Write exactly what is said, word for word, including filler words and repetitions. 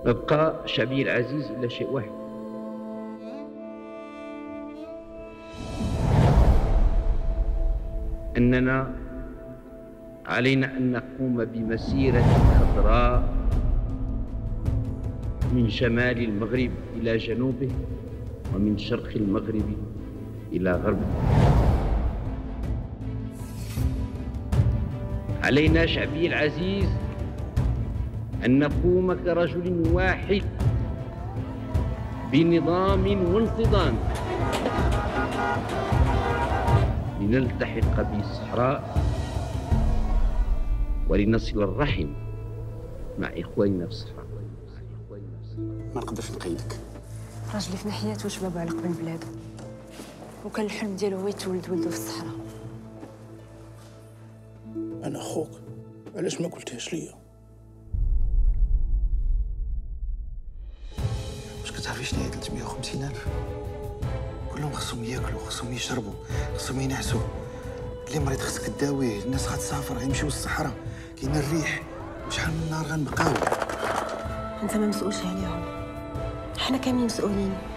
ما بقى شعبي العزيز إلا شيء واحد، أننا علينا أن نقوم بمسيرة خضراء من شمال المغرب إلى جنوبه ومن شرق المغرب إلى غربه. علينا شعبي العزيز أن نقوم كرجل واحد بنظام وانتظام لنلتحق بالصحراء ولنصل الرحم مع إخواننا في الصحراء. ما نقدرش نقيدك. راجلي في ناحيته وشبابو على قبل بلادو، وكان الحلم ديالو هو يتولد ولدو في الصحراء. أنا أخوك، علاش ما قلتهاش ليا؟ واش كتعرفي شنو هي ثلاثمية وخمسين ألف؟ كلهم خصهم ياكلوا، خصهم يشربوا، خصهم ينعسوا. اللي مريض خصك تداويه، الناس غتسافر غيمشيو للصحراء، كاين الريح، وشحال من نهار غنبقاو. انت ما مسؤولش عليهم، حنا كاملين مسؤولين.